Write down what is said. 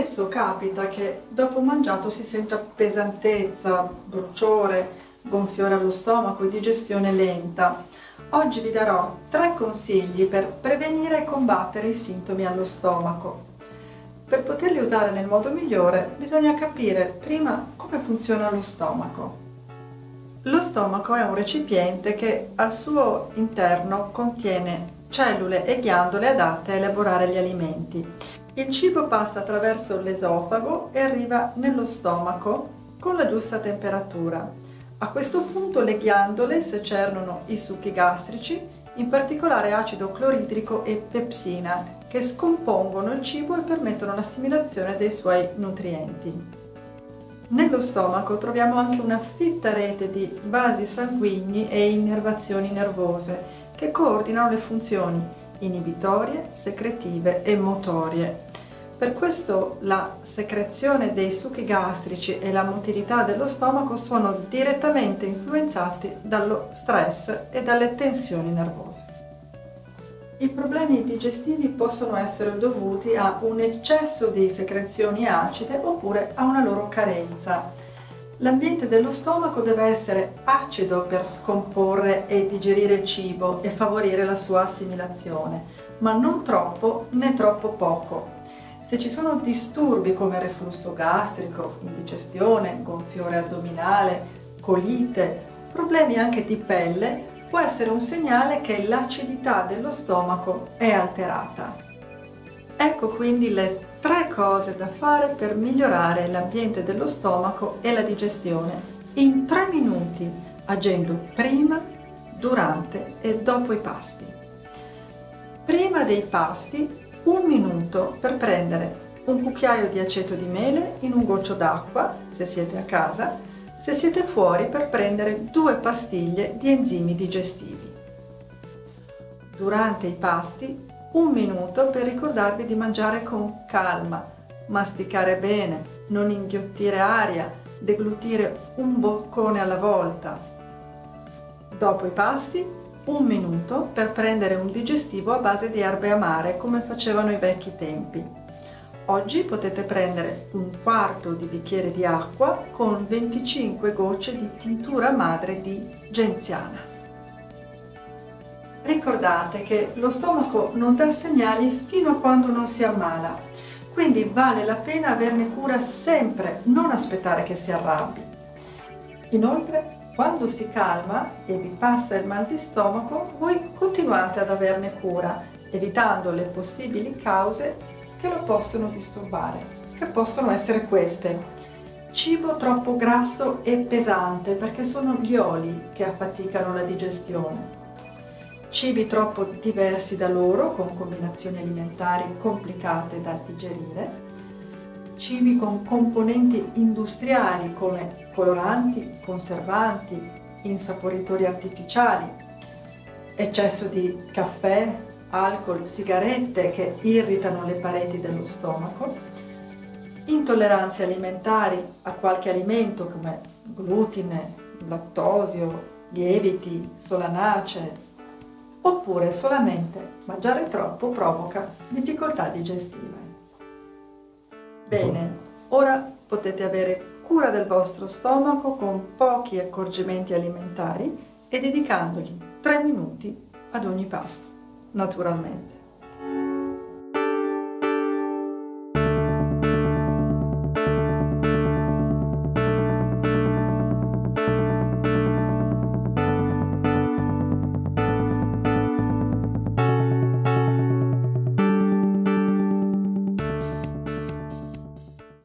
Spesso capita che dopo mangiato si senta pesantezza, bruciore, gonfiore allo stomaco e digestione lenta. Oggi vi darò 3 consigli per prevenire e combattere i sintomi allo stomaco. Per poterli usare nel modo migliore bisogna capire prima come funziona lo stomaco. Lo stomaco è un recipiente che al suo interno contiene cellule e ghiandole adatte a elaborare gli alimenti. Il cibo passa attraverso l'esofago e arriva nello stomaco con la giusta temperatura. A questo punto le ghiandole secernono i succhi gastrici, in particolare acido cloridrico e pepsina, che scompongono il cibo e permettono l'assimilazione dei suoi nutrienti. Nello stomaco troviamo anche una fitta rete di vasi sanguigni e innervazioni nervose che coordinano le funzioni inibitorie, secretive e motorie. Per questo la secrezione dei succhi gastrici e la motilità dello stomaco sono direttamente influenzati dallo stress e dalle tensioni nervose. I problemi digestivi possono essere dovuti a un eccesso di secrezioni acide oppure a una loro carenza. L'ambiente dello stomaco deve essere acido per scomporre e digerire il cibo e favorire la sua assimilazione, ma non troppo né troppo poco. Se ci sono disturbi come reflusso gastrico, indigestione, gonfiore addominale, colite, problemi anche di pelle, può essere un segnale che l'acidità dello stomaco è alterata. Ecco quindi le 3 cose da fare per migliorare l'ambiente dello stomaco e la digestione in 3 minuti, agendo prima, durante e dopo i pasti. Prima dei pasti, 1 minuto per prendere un cucchiaio di aceto di mele in un goccio d'acqua, se siete a casa. Se siete fuori, per prendere 2 pastiglie di enzimi digestivi. Durante i pasti, 1 minuto per ricordarvi di mangiare con calma, masticare bene, non inghiottire aria, deglutire un boccone alla volta. Dopo i pasti, 1 minuto per prendere un digestivo a base di erbe amare come facevano i vecchi tempi. Oggi potete prendere 1/4 di bicchiere di acqua con 25 gocce di tintura madre di genziana. Ricordate che lo stomaco non dà segnali fino a quando non si ammala, quindi vale la pena averne cura sempre, non aspettare che si arrabbi. Inoltre, quando si calma e vi passa il mal di stomaco, voi continuate ad averne cura, evitando le possibili cause che lo possono disturbare, che possono essere queste: cibo troppo grasso e pesante, perché sono gli oli che affaticano la digestione; cibi troppo diversi da loro, con combinazioni alimentari complicate da digerire; cibi con componenti industriali come coloranti, conservanti, insaporitori artificiali; eccesso di caffè, alcol, sigarette che irritano le pareti dello stomaco; intolleranze alimentari a qualche alimento come glutine, lattosio, lieviti, solanacee, oppure solamente mangiare troppo provoca difficoltà digestive. Bene, ora potete avere cura del vostro stomaco con pochi accorgimenti alimentari e dedicandogli 3 minuti ad ogni pasto, naturalmente.